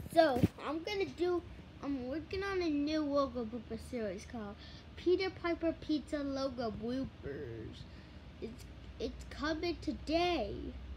So I'm working on a new logo blooper series called Peter Piper Pizza Logo Bloopers. It's coming today.